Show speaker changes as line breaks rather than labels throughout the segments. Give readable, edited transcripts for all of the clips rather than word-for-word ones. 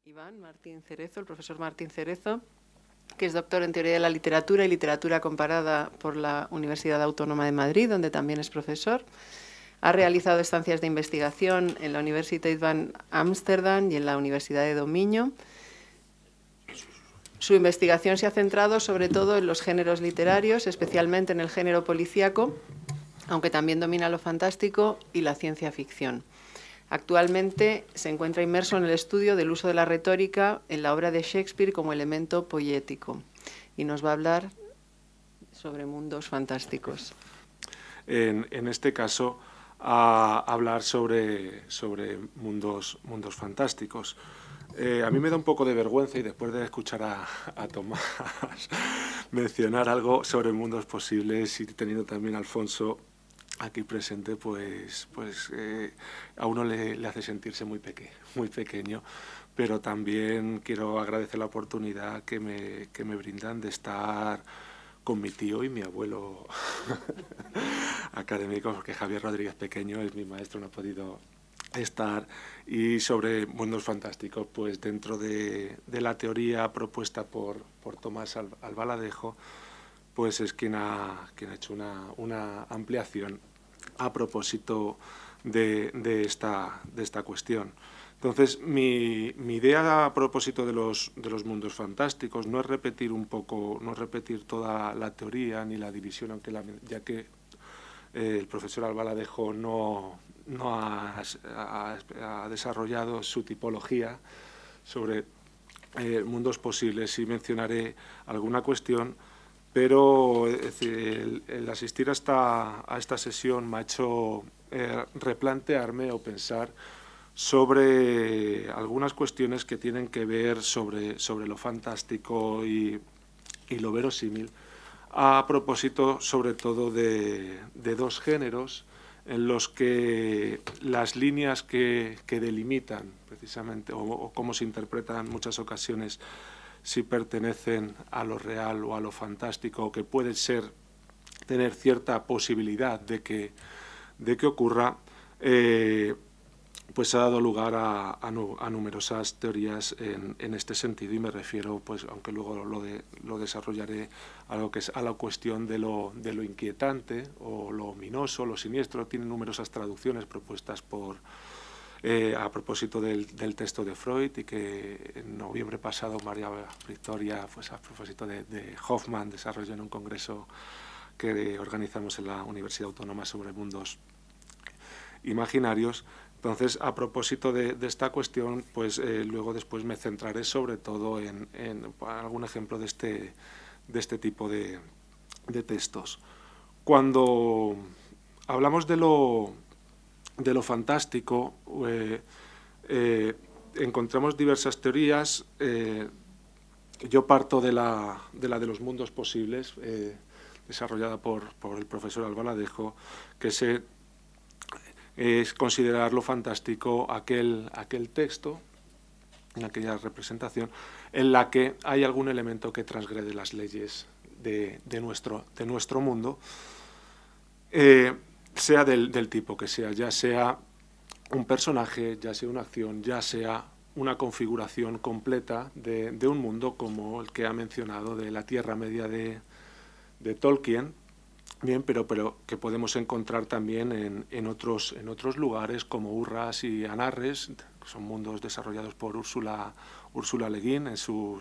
Iván Martín Cerezo, el profesor Martín Cerezo, que es doctor en Teoría de la Literatura y Literatura Comparada por la Universidad Autónoma de Madrid, donde también es profesor. Ha realizado estancias de investigación en la Universiteit van Amsterdam y en la Universidad de Dominio. Su investigación se ha centrado sobre todo en los géneros literarios, especialmente en el género policíaco, aunque también domina lo fantástico y la ciencia ficción. Actualmente se encuentra inmerso en el estudio del uso de la retórica en la obra de Shakespeare como elemento poético y nos va a hablar sobre mundos fantásticos.
En este caso, a hablar sobre mundos fantásticos. A mí me da un poco de vergüenza, y después de escuchar a Tomás mencionar algo sobre mundos posibles y teniendo también a Alfonso aquí presente, pues a uno le hace sentirse muy pequeño, pero también quiero agradecer la oportunidad que me brindan de estar con mi tío y mi abuelo académico, porque Javier Rodríguez Pequeño es mi maestro, no ha podido estar, y sobre mundos fantásticos, pues dentro de la teoría propuesta por Tomás Albaladejo, pues es quien ha hecho una ampliación a propósito de esta cuestión. Entonces, mi idea a propósito de los mundos fantásticos no es repetir toda la teoría ni la división, aunque ya que el profesor Albaladejo no ha desarrollado su tipología sobre mundos posibles. Sí mencionaré alguna cuestión, pero es decir, el asistir a esta sesión me ha hecho replantearme o pensar sobre algunas cuestiones que tienen que ver sobre lo fantástico y lo verosímil, a propósito sobre todo de dos géneros en los que las líneas que delimitan precisamente o cómo se interpretan en muchas ocasiones si pertenecen a lo real o a lo fantástico, o que puede tener cierta posibilidad de que ocurra, pues ha dado lugar a numerosas teorías en este sentido, y me refiero, pues, aunque luego lo desarrollaré, a la cuestión de lo inquietante o lo ominoso, lo siniestro. Tiene numerosas traducciones propuestas a propósito del texto de Freud, y que en noviembre pasado María Victoria, pues a propósito de Hoffman, desarrolló en un congreso que organizamos en la Universidad Autónoma sobre mundos imaginarios. Entonces, a propósito de esta cuestión, pues luego después me centraré sobre todo en algún ejemplo de este tipo de textos. Cuando hablamos de lo fantástico, encontramos diversas teorías. Yo parto de la de los mundos posibles, desarrollada por el profesor Albaladejo, que es considerar lo fantástico aquel texto, en aquella representación, en la que hay algún elemento que transgrede las leyes de nuestro mundo, sea del tipo que sea, ya sea un personaje, ya sea una acción, ya sea una configuración completa de un mundo como el que ha mencionado de la Tierra Media de Tolkien. Bien, pero que podemos encontrar también en otros lugares como Urras y Anarres, que son mundos desarrollados por Ursula Le Guin en su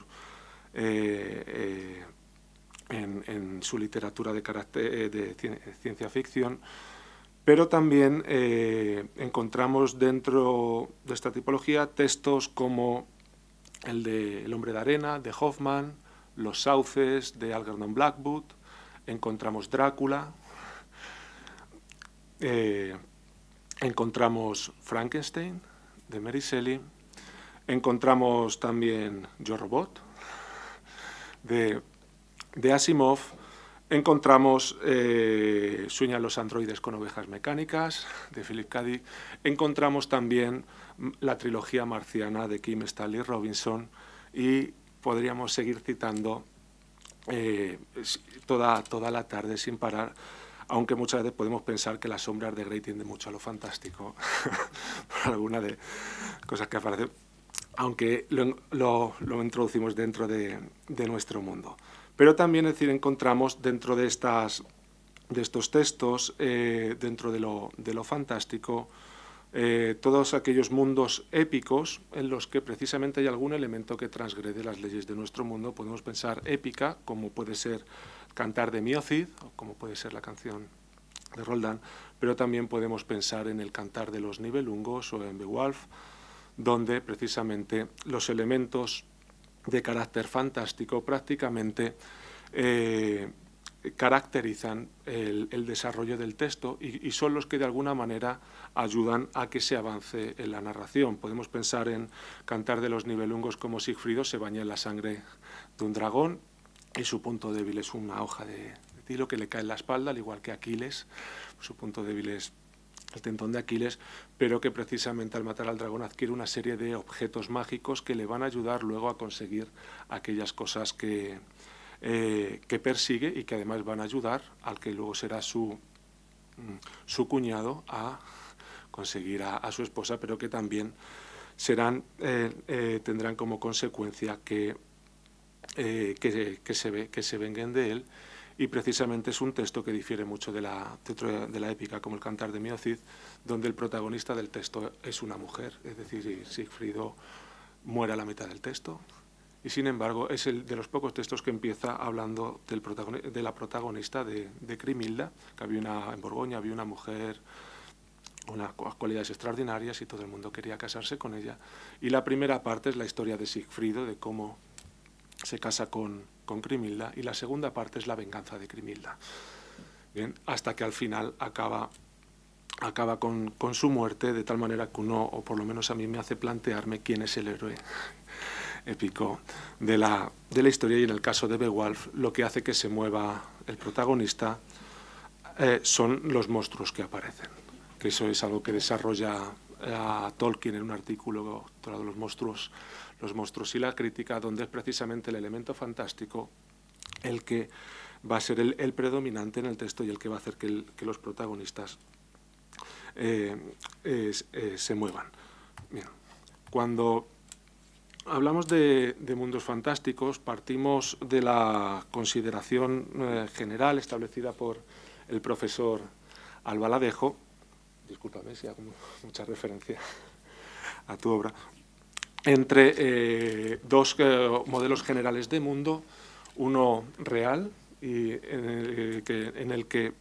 literatura de ciencia ficción. Pero también encontramos dentro de esta tipología textos como el de El hombre de arena, de Hoffman, Los sauces, de Algernon Blackwood. Encontramos Drácula, encontramos Frankenstein, de Mary Shelley, encontramos también Yo Robot, de Asimov, encontramos Sueñan los androides con ovejas mecánicas, de Philip K. Dick, encontramos también la trilogía marciana de Kim Stanley Robinson, y podríamos seguir citando toda la tarde sin parar, aunque muchas veces podemos pensar que Las sombras de Grey tienden mucho a lo fantástico por alguna de cosas que aparecen. aunque lo introducimos dentro de nuestro mundo. Pero también, es decir, encontramos dentro de estos textos, dentro de lo fantástico, todos aquellos mundos épicos en los que precisamente hay algún elemento que transgrede las leyes de nuestro mundo. Podemos pensar épica, como puede ser Cantar de Mio Cid, o como puede ser la canción de Roldán, pero también podemos pensar en el Cantar de los Nibelungos o en Beowulf, donde precisamente los elementos de carácter fantástico prácticamente caracterizan el desarrollo del texto y son los que de alguna manera ayudan a que se avance en la narración. Podemos pensar en Cantar de los Nibelungos como Sigfrido se baña en la sangre de un dragón y su punto débil es una hoja de tilo que le cae en la espalda, al igual que Aquiles. Su punto débil es el tendón de Aquiles, pero que precisamente al matar al dragón adquiere una serie de objetos mágicos que le van a ayudar luego a conseguir aquellas cosas que persigue y que además van a ayudar al que luego será su cuñado a conseguir a su esposa, pero que también tendrán como consecuencia que se venguen de él. Y precisamente es un texto que difiere mucho de la épica, como el Cantar de Mio Cid, donde el protagonista del texto es una mujer, es decir, Sigfrido muere a la mitad del texto, y sin embargo es el de los pocos textos que empieza hablando de la protagonista, de Crimilda, que en Borgoña había una mujer, unas cualidades extraordinarias y todo el mundo quería casarse con ella. Y la primera parte es la historia de Sigfrido, de cómo se casa con Crimilda, y la segunda parte es la venganza de Crimilda. Bien, hasta que al final acaba con su muerte, de tal manera que uno, o por lo menos a mí me hace plantearme quién es el héroe épico de la historia, y en el caso de Beowulf lo que hace que se mueva el protagonista son los monstruos que aparecen, que eso es algo que desarrolla a Tolkien en un artículo titulado Los monstruos y la crítica, donde es precisamente el elemento fantástico el que va a ser el predominante en el texto y el que va a hacer que los protagonistas se muevan. Bien. Cuando hablamos de mundos fantásticos, partimos de la consideración general establecida por el profesor Albaladejo. Discúlpame si hago mucha referencia a tu obra, entre dos modelos generales de mundo, uno real, y en el que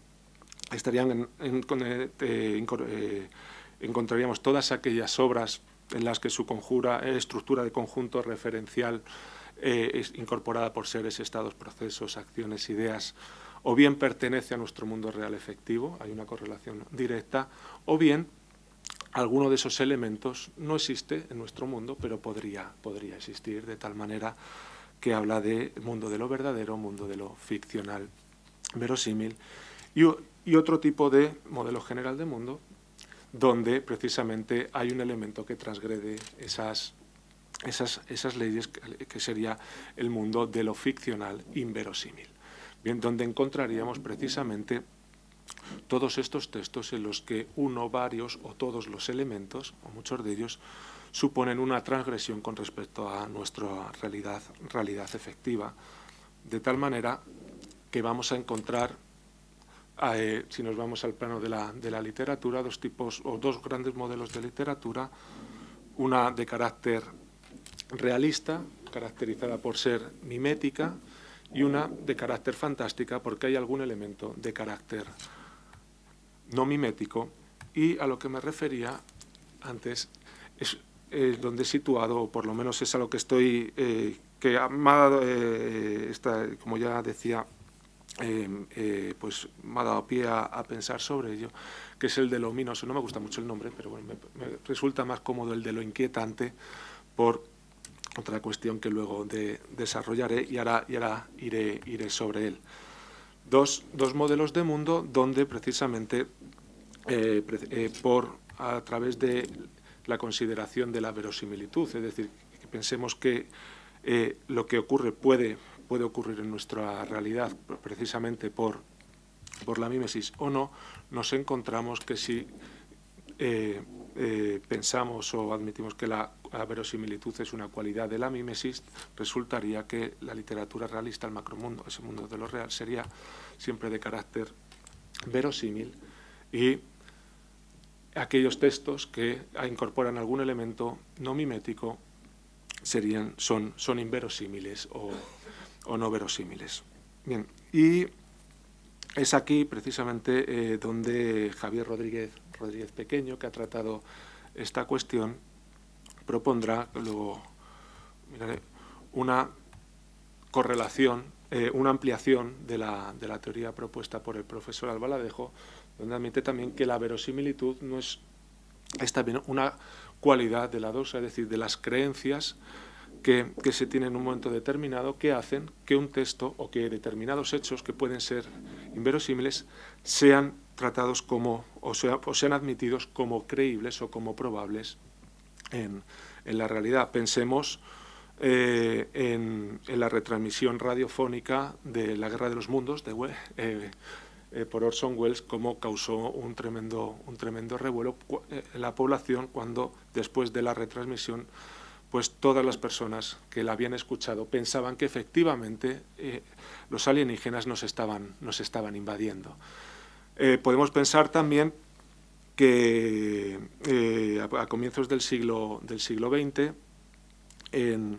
encontraríamos todas aquellas obras en las que su estructura de conjunto referencial es incorporada por seres, estados, procesos, acciones, ideas, o bien pertenece a nuestro mundo real efectivo, hay una correlación directa, o bien alguno de esos elementos no existe en nuestro mundo, pero podría existir, de tal manera que habla de mundo de lo verdadero, mundo de lo ficcional, verosímil, y otro tipo de modelo general de mundo, donde precisamente hay un elemento que transgrede esas leyes, que sería el mundo de lo ficcional inverosímil. Bien, donde encontraríamos precisamente todos estos textos en los que uno, varios o todos los elementos, o muchos de ellos, suponen una transgresión con respecto a nuestra realidad efectiva, de tal manera que vamos a encontrar, si nos vamos al plano de la literatura, dos grandes modelos de literatura, una de carácter realista, caracterizada por ser mimética, y una de carácter fantástica, porque hay algún elemento de carácter no mimético, y a lo que me refería antes es donde he situado, o por lo menos es a lo que estoy, como ya decía, pues me ha dado pie a pensar sobre ello, que es el de lo ominoso. No me gusta mucho el nombre, pero bueno, me resulta más cómodo el de lo inquietante, por otra cuestión que luego desarrollaré, y ahora iré sobre él. Dos modelos de mundo donde precisamente a través de la consideración de la verosimilitud, es decir, que pensemos que lo que ocurre puede ocurrir en nuestra realidad precisamente por la mímesis o no, nos encontramos que si pensamos o admitimos que la verosimilitud es una cualidad de la mímesis, resultaría que la literatura realista, el macromundo, ese mundo de lo real, sería siempre de carácter verosímil, y aquellos textos que incorporan algún elemento no mimético son inverosímiles o no verosímiles. Bien, y es aquí precisamente donde Javier Rodríguez Pequeño, que ha tratado esta cuestión, propondrá luego una correlación, una ampliación de la teoría propuesta por el profesor Albaladejo, donde admite también que la verosimilitud es también una cualidad de la doxa, es decir, de las creencias que se tienen en un momento determinado, que hacen que un texto o que determinados hechos que pueden ser inverosímiles sean tratados como, o sean admitidos como creíbles o como probables en la realidad. Pensemos en la retransmisión radiofónica de La Guerra de los Mundos por Orson Welles, cómo causó un tremendo revuelo en la población cuando, después de la retransmisión, pues todas las personas que la habían escuchado pensaban que efectivamente los alienígenas nos estaban invadiendo. Podemos pensar también que a comienzos del siglo XX, en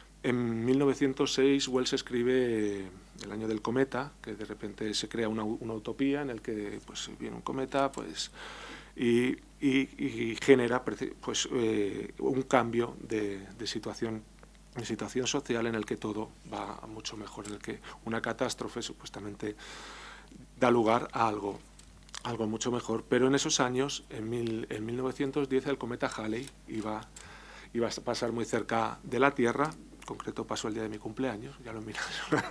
1906, Wells escribe El año del cometa, que de repente se crea una utopía en el que pues viene un cometa, pues y genera pues un cambio de situación social en el que todo va mucho mejor, en el que una catástrofe supuestamente da lugar a algo mucho mejor. Pero en esos años, en 1910, el cometa Halley iba a pasar muy cerca de la Tierra. En concreto pasó el día de mi cumpleaños, ya lo miras.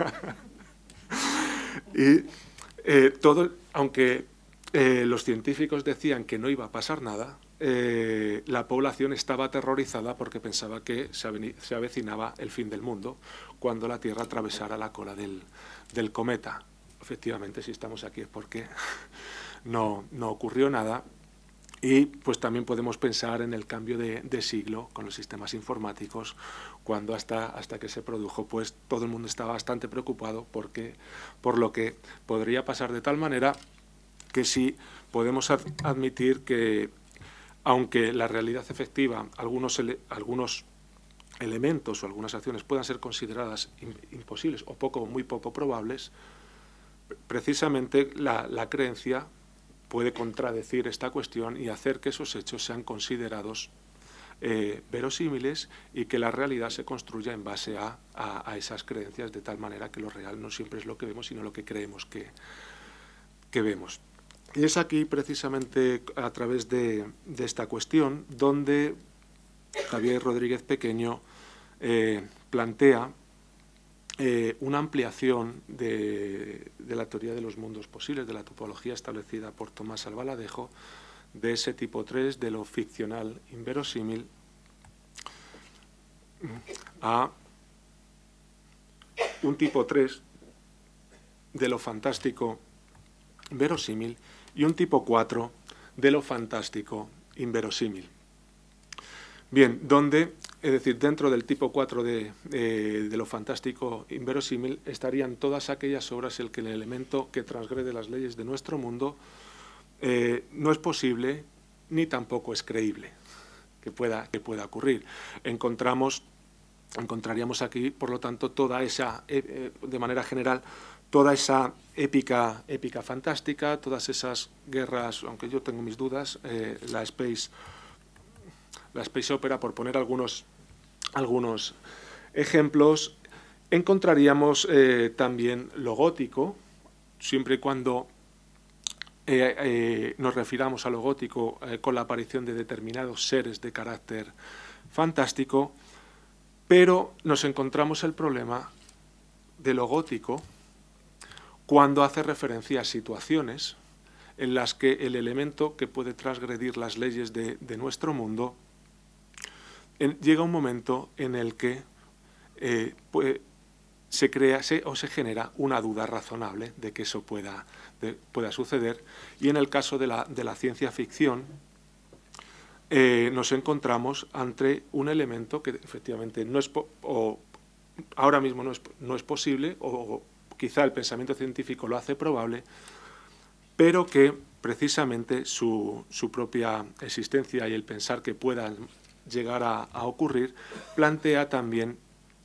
Y aunque los científicos decían que no iba a pasar nada, la población estaba aterrorizada porque pensaba que se avecinaba el fin del mundo cuando la Tierra atravesara la cola del cometa. Efectivamente, si estamos aquí es porque no ocurrió nada. Y pues también podemos pensar en el cambio de siglo con los sistemas informáticos, cuando hasta que se produjo, pues todo el mundo estaba bastante preocupado por lo que podría pasar, de tal manera que sí podemos admitir que, aunque la realidad efectiva, algunos elementos o algunas acciones puedan ser consideradas imposibles o muy poco probables, precisamente la creencia puede contradecir esta cuestión y hacer que esos hechos sean considerados verosímiles, y que la realidad se construya en base a esas creencias, de tal manera que lo real no siempre es lo que vemos, sino lo que creemos que vemos. Y es aquí, precisamente, a través de esta cuestión, donde Javier Rodríguez Pequeño plantea una ampliación de la teoría de los mundos posibles, de la topología establecida por Tomás Albaladejo, de ese tipo 3, de lo ficcional inverosímil, a un tipo 3 de lo fantástico verosímil y un tipo 4 de lo fantástico inverosímil. Bien, es decir, dentro del tipo 4 de lo fantástico inverosímil estarían todas aquellas obras en que el elemento que transgrede las leyes de nuestro mundo no es posible ni tampoco es creíble que pueda ocurrir. Encontraríamos aquí, por lo tanto, toda esa, de manera general, toda esa épica fantástica, todas esas guerras, aunque yo tengo mis dudas, la Space Opera, por poner algunos ejemplos. Encontraríamos también lo gótico, siempre y cuando nos refiramos a lo gótico con la aparición de determinados seres de carácter fantástico, pero nos encontramos el problema de lo gótico cuando hace referencia a situaciones en las que el elemento que puede transgredir las leyes de nuestro mundo llega un momento en el que se genera una duda razonable de que eso pueda suceder, y en el caso de la ciencia ficción nos encontramos ante un elemento que efectivamente no es ahora mismo no es posible, o quizá el pensamiento científico lo hace probable, pero que precisamente su propia existencia y el pensar que puedan llegar a ocurrir plantea también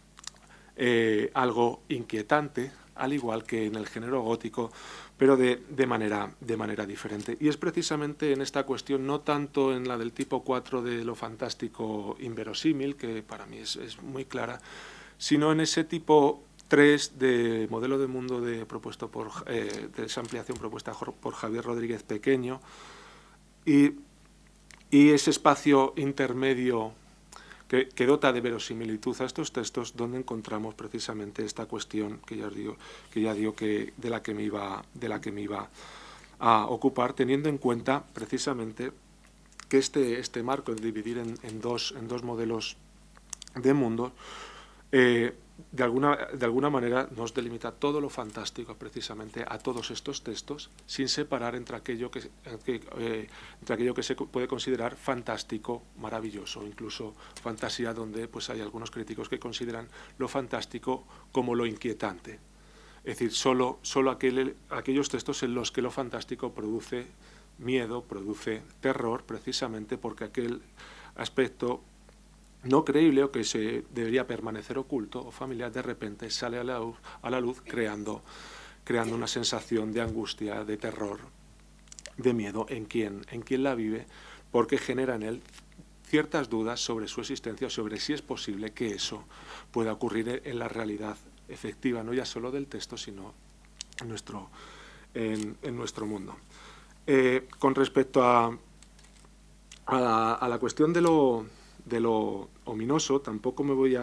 algo inquietante, al igual que en el género gótico, pero de manera diferente. Y es precisamente en esta cuestión, no tanto en la del tipo 4 de lo fantástico inverosímil, que para mí es muy clara, sino en ese tipo 3 de modelo de mundo de esa ampliación propuesta por Javier Rodríguez Pequeño, y ese espacio intermedio que dota de verosimilitud a estos textos, donde encontramos precisamente esta cuestión que ya digo que de la que me iba a ocupar, teniendo en cuenta precisamente que este marco de dividir en dos modelos de mundo de alguna manera nos delimita todo lo fantástico precisamente a todos estos textos, sin separar entre aquello que se puede considerar fantástico, maravilloso, incluso fantasía, donde pues hay algunos críticos que consideran lo fantástico como lo inquietante. Es decir, solo aquellos textos en los que lo fantástico produce miedo, produce terror, precisamente porque aquel aspecto no creíble o que se debería permanecer oculto o familiar, de repente sale a la luz creando una sensación de angustia, de terror, de miedo en quien la vive, porque genera en él ciertas dudas sobre su existencia, sobre si es posible que eso pueda ocurrir en la realidad efectiva, no ya solo del texto, sino en nuestro mundo. Con respecto a la cuestión de lo ominoso, tampoco me voy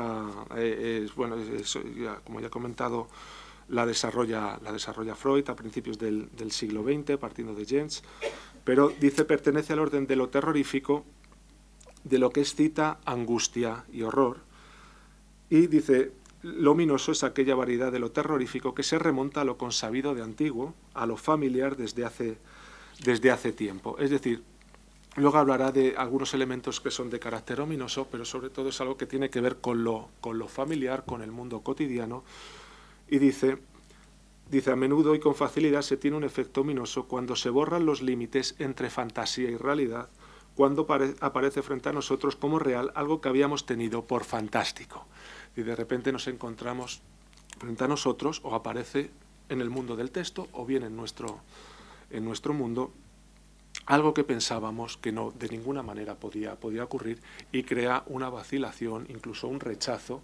como ya he comentado, la desarrolla Freud a principios del siglo XX, partiendo de Jens, pero dice pertenece al orden de lo terrorífico, de lo que excita angustia y horror, y dice lo ominoso es aquella variedad de lo terrorífico que se remonta a lo consabido de antiguo, a lo familiar desde hace tiempo. Es decir, luego hablará de algunos elementos que son de carácter ominoso, pero sobre todo es algo que tiene que ver con lo familiar, con el mundo cotidiano, y dice a menudo y con facilidad se tiene un efecto ominoso cuando se borran los límites entre fantasía y realidad, cuando aparece frente a nosotros como real algo que habíamos tenido por fantástico. Y de repente nos encontramos frente a nosotros, o aparece en el mundo del texto, o bien en nuestro mundo, algo que pensábamos que no, de ninguna manera podía ocurrir, y crea una vacilación, incluso un rechazo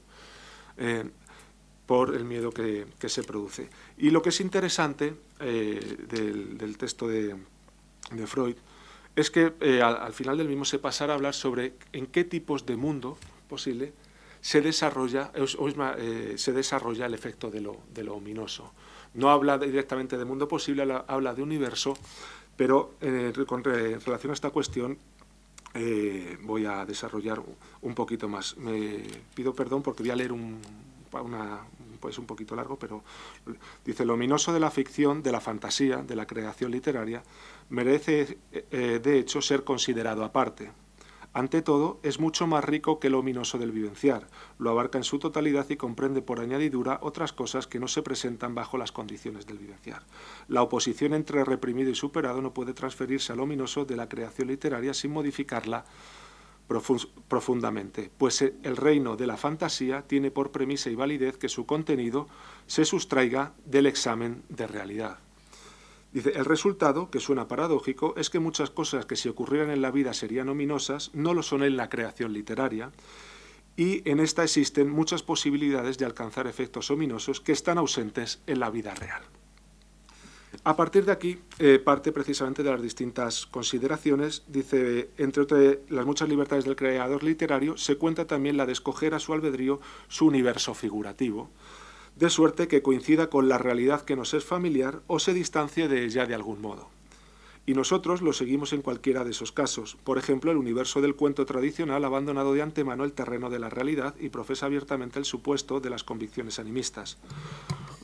por el miedo que se produce. Y lo que es interesante del texto de Freud es que al final del mismo se pasará a hablar sobre en qué tipos de mundo posible se desarrolla el efecto de lo ominoso. No habla directamente de mundo posible, habla de universo, pero con relación a esta cuestión voy a desarrollar un poquito más. Me pido perdón porque voy a leer un poquito largo, pero dice: lo ominoso de la ficción, de la fantasía, de la creación literaria, merece de hecho ser considerado aparte. Ante todo, es mucho más rico que lo ominoso del vivenciar. Lo abarca en su totalidad y comprende por añadidura otras cosas que no se presentan bajo las condiciones del vivenciar. La oposición entre reprimido y superado no puede transferirse al ominoso de la creación literaria sin modificarla profundamente, pues el reino de la fantasía tiene por premisa y validez que su contenido se sustraiga del examen de realidad. Dice, el resultado, que suena paradójico, es que muchas cosas que si ocurrieran en la vida serían ominosas, no lo son en la creación literaria, y en esta existen muchas posibilidades de alcanzar efectos ominosos que están ausentes en la vida real. A partir de aquí, parte precisamente de las distintas consideraciones. Dice, entre las muchas libertades del creador literario, se cuenta también la de escoger a su albedrío su universo figurativo, de suerte que coincida con la realidad que nos es familiar o se distancie de ella de algún modo. Y nosotros lo seguimos en cualquiera de esos casos. Por ejemplo, el universo del cuento tradicional ha abandonado de antemano el terreno de la realidad y profesa abiertamente el supuesto de las convicciones animistas.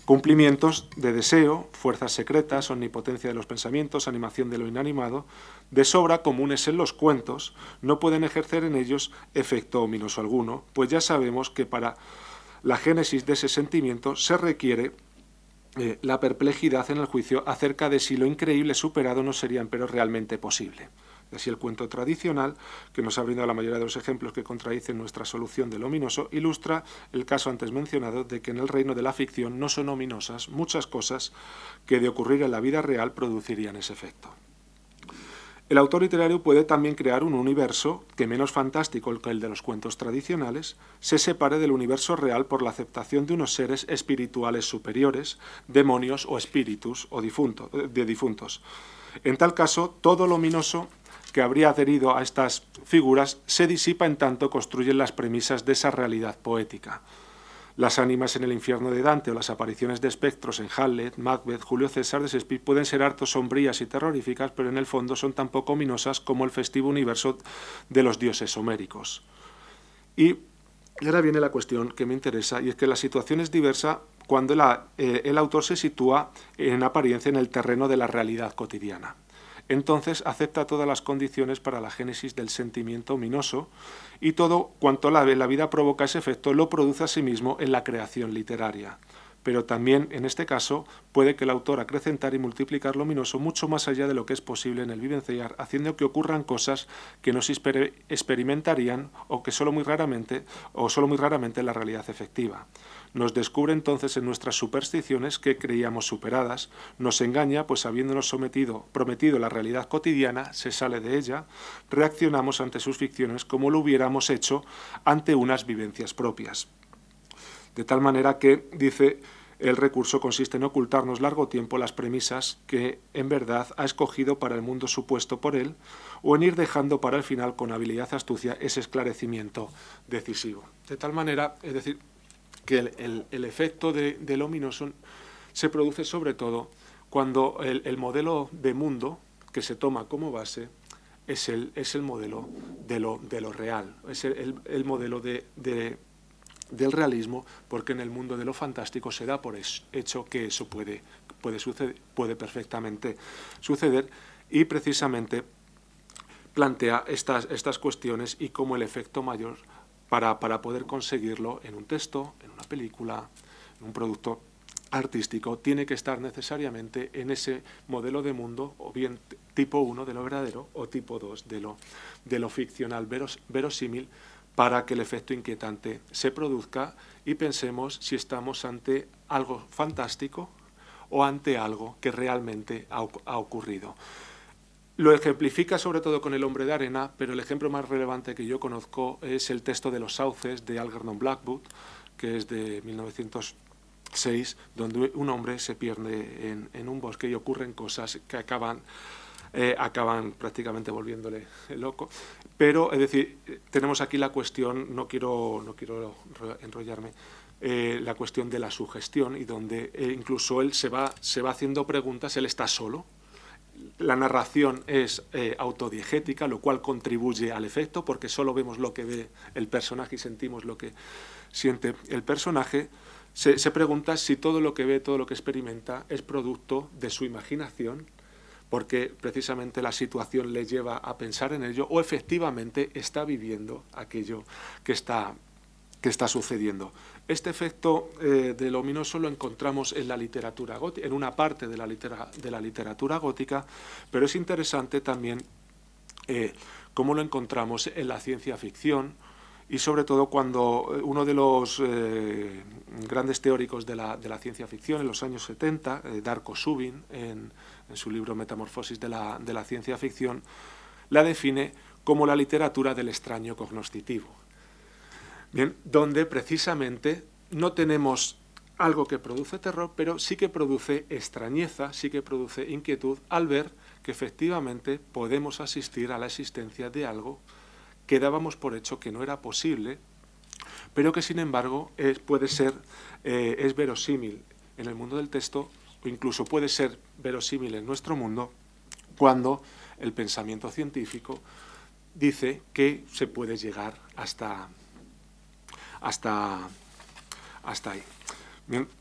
cumplimientos de deseo, fuerzas secretas, omnipotencia de los pensamientos, animación de lo inanimado, de sobra comunes en los cuentos, no pueden ejercer en ellos efecto ominoso alguno, pues ya sabemos que para la génesis de ese sentimiento se requiere la perplejidad en el juicio acerca de si lo increíble superado no sería empero realmente posible. Así el cuento tradicional, que nos ha brindado la mayoría de los ejemplos que contradicen nuestra solución del ominoso, ilustra el caso antes mencionado de que en el reino de la ficción no son ominosas muchas cosas que de ocurrir en la vida real producirían ese efecto. El autor literario puede también crear un universo que, menos fantástico que el de los cuentos tradicionales, se separe del universo real por la aceptación de unos seres espirituales superiores, demonios o espíritus o de difuntos. En tal caso, todo lo ominoso que habría adherido a estas figuras se disipa en tanto construyen las premisas de esa realidad poética. Las ánimas en el infierno de Dante o las apariciones de espectros en Hamlet, Macbeth, Julio César de Shakespeare pueden ser harto sombrías y terroríficas, pero en el fondo son tan poco ominosas como el festivo universo de los dioses homéricos. Y ahora viene la cuestión que me interesa, y es que la situación es diversa cuando el autor se sitúa en apariencia en el terreno de la realidad cotidiana. Entonces acepta todas las condiciones para la génesis del sentimiento ominoso y todo cuanto la vida provoca ese efecto lo produce a sí mismo en la creación literaria. Pero también, en este caso, puede que el autor acrecentar y multiplicar lo ominoso mucho más allá de lo que es posible en el vivenciar, haciendo que ocurran cosas que no se experimentarían o que solo muy raramente en la realidad efectiva. Nos descubre entonces en nuestras supersticiones que creíamos superadas, nos engaña, pues habiéndonos prometido la realidad cotidiana, se sale de ella, reaccionamos ante sus ficciones como lo hubiéramos hecho ante unas vivencias propias. De tal manera que, dice, el recurso consiste en ocultarnos largo tiempo las premisas que, en verdad, ha escogido para el mundo supuesto por él, o en ir dejando para el final, con habilidad y astucia, ese esclarecimiento decisivo. De tal manera, es decir, que el efecto del ominoso se produce sobre todo cuando el modelo de mundo que se toma como base es el modelo de lo real, es el modelo del realismo, porque en el mundo de lo fantástico se da por hecho que eso puede perfectamente suceder, y precisamente plantea estas cuestiones y como el efecto mayor para poder conseguirlo en un texto, en una película, en un producto artístico, tiene que estar necesariamente en ese modelo de mundo, o bien tipo 1 de lo verdadero o tipo 2 de lo ficcional verosímil, para que el efecto inquietante se produzca y pensemos si estamos ante algo fantástico o ante algo que realmente ha ocurrido. Lo ejemplifica sobre todo con El hombre de arena, pero el ejemplo más relevante que yo conozco es el texto de Los sauces de Algernon Blackwood, que es de 1906, donde un hombre se pierde en un bosque y ocurren cosas que acaban prácticamente volviéndole loco. Pero, es decir, tenemos aquí la cuestión, no quiero enrollarme, la cuestión de la sugestión, y donde incluso él se va haciendo preguntas, él está solo. La narración es autodiegética, lo cual contribuye al efecto, porque solo vemos lo que ve el personaje y sentimos lo que siente el personaje. Se pregunta si todo lo que ve, todo lo que experimenta, es producto de su imaginación, porque precisamente la situación le lleva a pensar en ello, o efectivamente está viviendo aquello que está sucediendo. Este efecto del ominoso lo encontramos en la literatura gótica, en una parte de la literatura gótica, pero es interesante también cómo lo encontramos en la ciencia ficción, y sobre todo cuando uno de los grandes teóricos de la ciencia ficción en los años 70, Darko Subin, en su libro Metamorfosis de la ciencia ficción, la define como la literatura del extraño cognoscitivo. Bien, donde precisamente no tenemos algo que produce terror, pero sí que produce extrañeza, sí que produce inquietud al ver que efectivamente podemos asistir a la existencia de algo que dábamos por hecho que no era posible, pero que sin embargo es verosímil en el mundo del texto, o incluso puede ser verosímil en nuestro mundo, cuando el pensamiento científico dice que se puede llegar hasta ahí. Bien,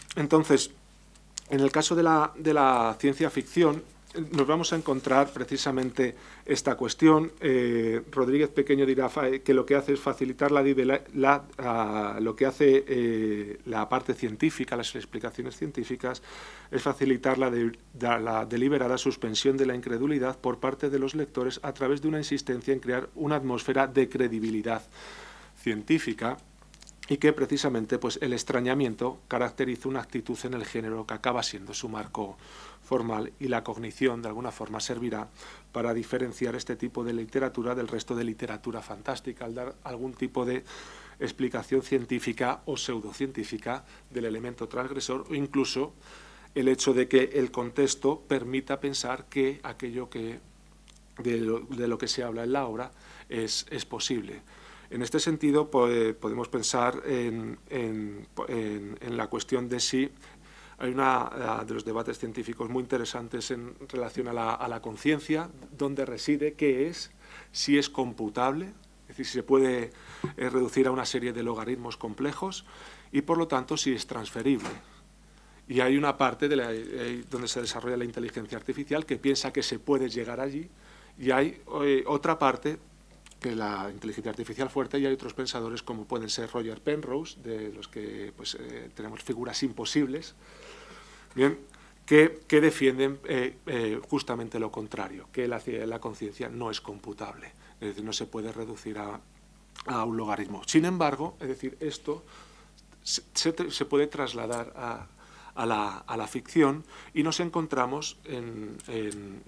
Entonces, en el caso de la ciencia ficción, nos vamos a encontrar precisamente esta cuestión. Rodríguez Pequeño dirá que lo que hace es facilitar lo que hace la parte científica, las explicaciones científicas, es facilitar la deliberada suspensión de la incredulidad por parte de los lectores a través de una insistencia en crear una atmósfera de credibilidad científica, y que precisamente pues, el extrañamiento caracteriza una actitud en el género que acaba siendo su marco formal, y la cognición de alguna forma servirá para diferenciar este tipo de literatura del resto de literatura fantástica, al dar algún tipo de explicación científica o pseudocientífica del elemento transgresor, o incluso el hecho de que el contexto permita pensar que aquello de lo que se habla en la obra es posible. En este sentido, podemos pensar en la cuestión de si hay uno de los debates científicos muy interesantes en relación a la conciencia, dónde reside, qué es, si es computable, es decir, si se puede reducir a una serie de logaritmos complejos, y por lo tanto si es transferible. Y hay una parte donde se desarrolla la inteligencia artificial que piensa que se puede llegar allí, y hay otra parte que la inteligencia artificial fuerte, y hay otros pensadores como pueden ser Roger Penrose, de los que pues, tenemos figuras imposibles, bien, que defienden justamente lo contrario, que la conciencia no es computable, es decir, no se puede reducir a un logaritmo. Sin embargo, es decir, esto se puede trasladar a la ficción, y nos encontramos en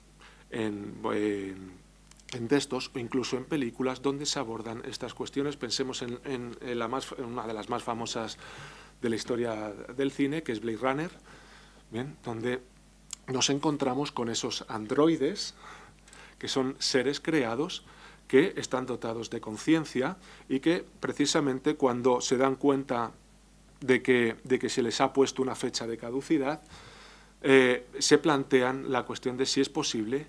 textos o incluso en películas donde se abordan estas cuestiones. Pensemos en una de las más famosas de la historia del cine, que es Blade Runner, ¿bien?, donde nos encontramos con esos androides, que son seres creados que están dotados de conciencia, y que precisamente cuando se dan cuenta de que se les ha puesto una fecha de caducidad, se plantean la cuestión de si es posible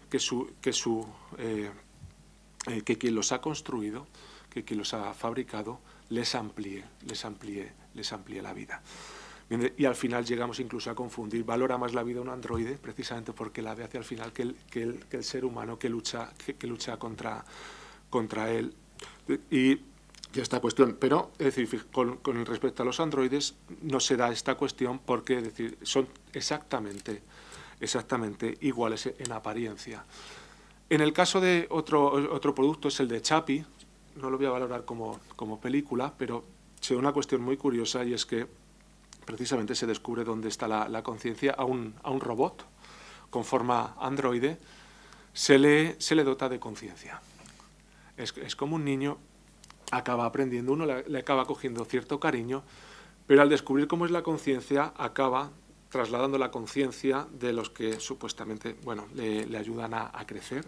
que quien los ha construido, que quien los ha fabricado, les amplíe la vida. Y al final llegamos incluso a confundir, valora más la vida un androide, precisamente porque la ve hacia el final, que el ser humano que lucha contra él. Y esta cuestión, pero es decir, con respecto a los androides no se da esta cuestión, porque es decir, son exactamente iguales en apariencia. En el caso de otro producto, es el de Chappie, no lo voy a valorar como película, pero se da una cuestión muy curiosa, y es que precisamente se descubre dónde está la conciencia a un robot con forma androide. Se le dota de conciencia. Es como un niño, acaba aprendiendo, uno le acaba cogiendo cierto cariño, pero al descubrir cómo es la conciencia, acaba trasladando la conciencia de los que supuestamente le ayudan a crecer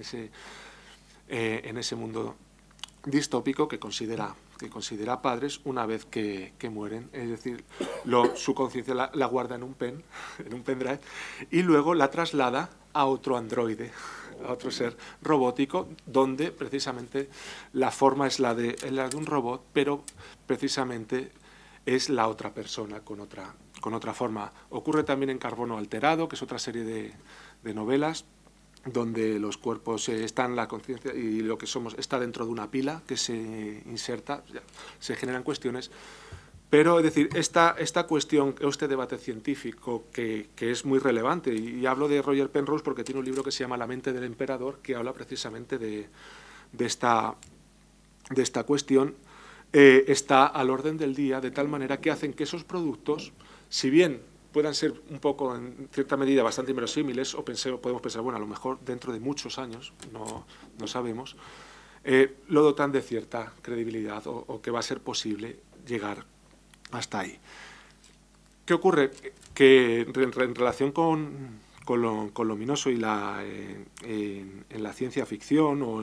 en ese mundo distópico que considera padres, una vez que mueren. Es decir, su conciencia la guarda en un pendrive, y luego la traslada a otro androide, a otro ser robótico, donde precisamente la forma es la de un robot, pero precisamente es la otra persona con otra forma. Ocurre también en Carbono Alterado, que es otra serie de novelas, donde los cuerpos están, la conciencia y lo que somos está dentro de una pila que se inserta, se generan cuestiones. Pero, es decir, esta cuestión, este debate científico que es muy relevante, y hablo de Roger Penrose porque tiene un libro que se llama La mente del emperador, que habla precisamente de esta cuestión, está al orden del día, de tal manera que hacen que esos productos, si bien puedan ser un poco, en cierta medida, bastante inverosímiles, o podemos pensar, bueno, a lo mejor dentro de muchos años, no sabemos, lo dotan de cierta credibilidad, o que va a ser posible llegar hasta ahí. ¿Qué ocurre? Que en relación con lo luminoso y en la ciencia ficción o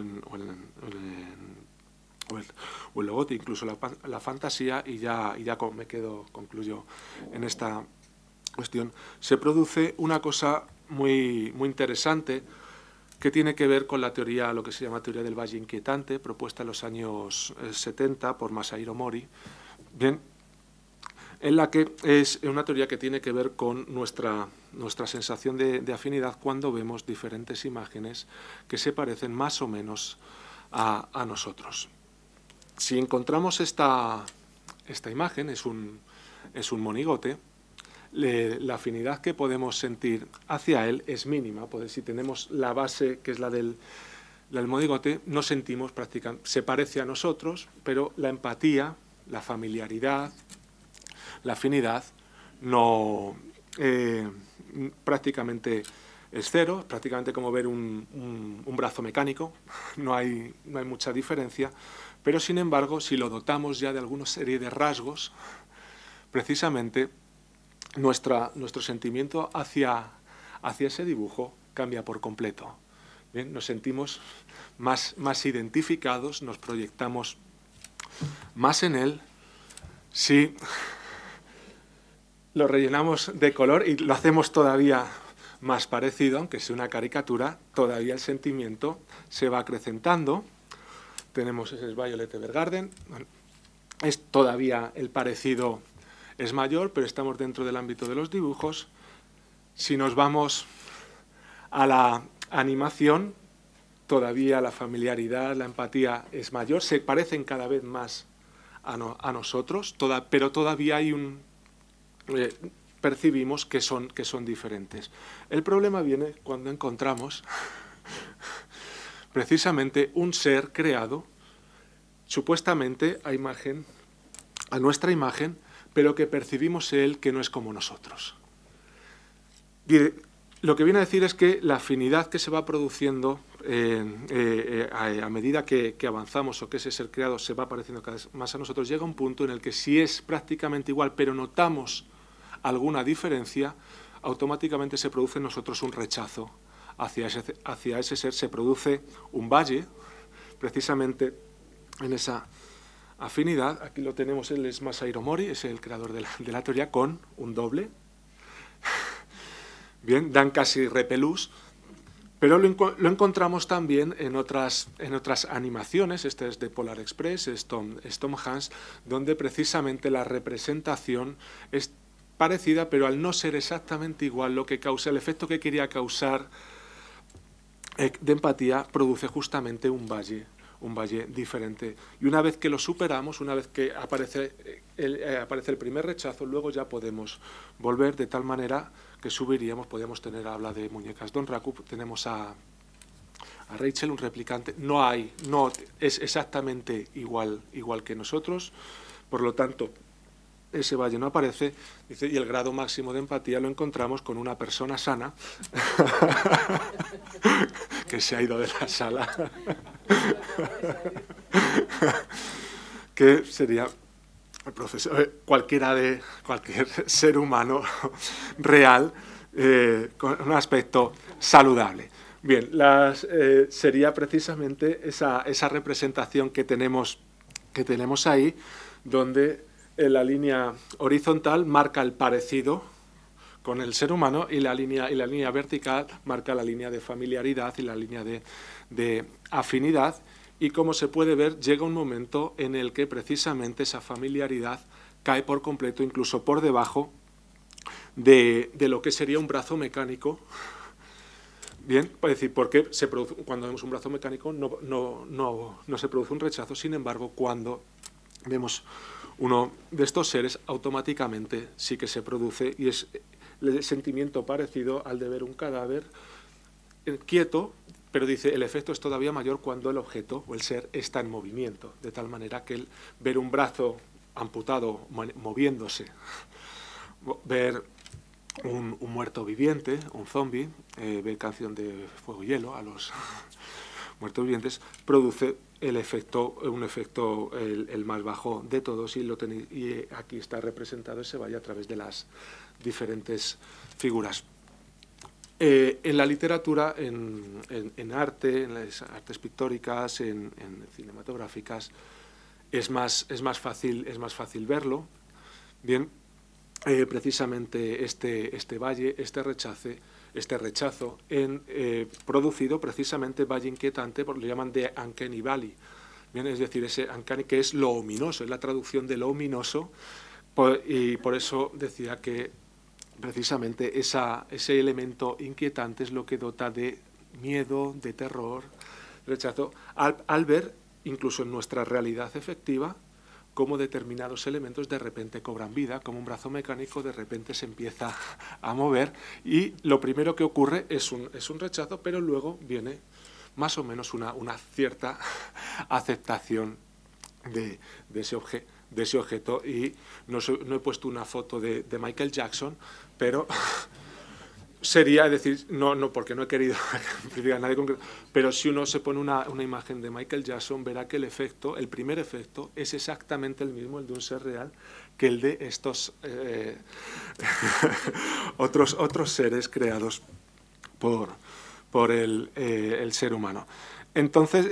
el logote, incluso la fantasía, y ya concluyo en esta cuestión, se produce una cosa muy interesante que tiene que ver con la teoría, lo que se llama teoría del valle inquietante, propuesta en los años 70 por Masahiro Mori. Bien, en la que es una teoría que tiene que ver con nuestra sensación de afinidad cuando vemos diferentes imágenes que se parecen más o menos a nosotros. Si encontramos esta imagen, es un monigote, la afinidad que podemos sentir hacia él es mínima. Pues si tenemos la base, que es la del monigote, no sentimos prácticamente, se parece a nosotros, pero la empatía, la familiaridad, la afinidad no prácticamente es cero, prácticamente como ver un brazo mecánico, no hay mucha diferencia, pero sin embargo, si lo dotamos ya de alguna serie de rasgos, precisamente nuestro sentimiento hacia ese dibujo cambia por completo. Bien, nos sentimos más identificados, nos proyectamos más en él. Si lo rellenamos de color y lo hacemos todavía más parecido, aunque sea una caricatura, todavía el sentimiento se va acrecentando. Tenemos ese Violet Evergarden, es todavía el parecido es mayor, pero estamos dentro del ámbito de los dibujos. Si nos vamos a la animación, todavía la familiaridad, la empatía es mayor, se parecen cada vez más a nosotros, pero todavía hay percibimos que son diferentes. El problema viene cuando encontramos precisamente un ser creado supuestamente a nuestra imagen, pero que percibimos él que no es como nosotros. Lo que viene a decir es que la afinidad que se va produciendo a medida que avanzamos o que ese ser creado se va pareciendo cada vez más a nosotros, llega un punto en el que si es prácticamente igual, pero notamos alguna diferencia, automáticamente se produce en nosotros un rechazo hacia ese ser, se produce un valle, precisamente en esa afinidad. Aquí lo tenemos, él es Masairo Mori, es el creador de la teoría, con un doble. Bien, dan casi repelús, pero lo encontramos también en otras animaciones. Este es de Polar Express, es Tom Hanks, donde precisamente la representación es parecida, pero al no ser exactamente igual, lo que causa el efecto que quería causar de empatía produce justamente un valle diferente. Y una vez que lo superamos, una vez que aparece el primer rechazo, luego ya podemos volver de tal manera que subiríamos, podríamos tener, habla de muñecas Don Raku, tenemos a Rachel, un replicante, no es exactamente igual que nosotros, por lo tanto, ese valle no aparece, dice, y el grado máximo de empatía lo encontramos con una persona sana que se ha ido de la sala, que sería el profesor, cualquier ser humano real con un aspecto saludable. Bien, sería precisamente esa representación que tenemos ahí, donde la línea horizontal marca el parecido con el ser humano y la línea vertical marca la línea de familiaridad y la línea de afinidad. Y como se puede ver, llega un momento en el que precisamente esa familiaridad cae por completo, incluso por debajo de lo que sería un brazo mecánico. Bien, es decir, porque cuando vemos un brazo mecánico no se produce un rechazo, sin embargo, cuando vemos uno de estos seres, automáticamente sí que se produce, y es el sentimiento parecido al de ver un cadáver quieto, pero dice, el efecto es todavía mayor cuando el objeto o el ser está en movimiento, de tal manera que ver un brazo amputado moviéndose, ver un muerto viviente, un zombie, ver Canción de Fuego y Hielo a los muertos vivientes, produce un efecto el más bajo de todos, y aquí está representado ese valle a través de las diferentes figuras. En la literatura, en arte, en las artes pictóricas, en cinematográficas, es más fácil verlo. Bien, precisamente este valle, este rechazo, producido precisamente valle inquietante, porque lo llaman de Uncanny Valley. Bien, es decir, ese uncanny, que es lo ominoso, es la traducción de lo ominoso, y por eso decía que precisamente ese elemento inquietante es lo que dota de miedo, de terror, rechazo, al ver, incluso en nuestra realidad efectiva, cómo determinados elementos de repente cobran vida, como un brazo mecánico de repente se empieza a mover y lo primero que ocurre es un rechazo, pero luego viene más o menos una cierta aceptación de ese objeto. Y no he puesto una foto de Michael Jackson, pero sería, es decir, no porque no he querido criticar a nadie concreto, pero si uno se pone una imagen de Michael Jackson, verá que el primer efecto es exactamente el mismo, el de un ser real, que el de estos otros seres creados por el ser humano. Entonces,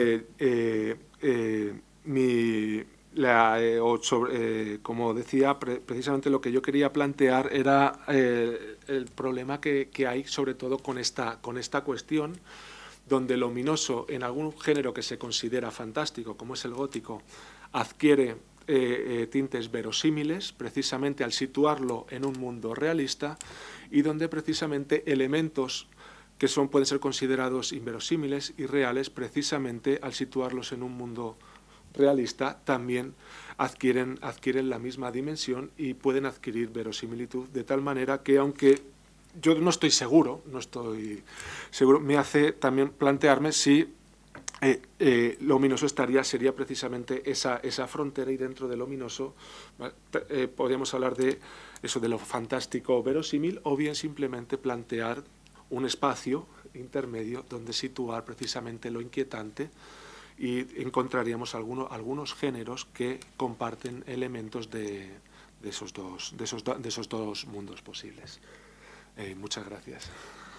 como decía, precisamente lo que yo quería plantear era el problema que hay sobre todo con esta cuestión, donde el ominoso en algún género que se considera fantástico, como es el gótico, adquiere tintes verosímiles, precisamente al situarlo en un mundo realista, y donde precisamente elementos que pueden ser considerados inverosímiles y reales, precisamente al situarlos en un mundo realista también adquieren la misma dimensión y pueden adquirir verosimilitud, de tal manera que, aunque yo no estoy seguro, me hace también plantearme si lo ominoso sería precisamente esa frontera, y dentro del ominoso podríamos hablar de eso, de lo fantástico o verosímil, o bien simplemente plantear un espacio intermedio donde situar precisamente lo inquietante, y encontraríamos algunos géneros que comparten elementos de esos dos mundos posibles. Muchas gracias.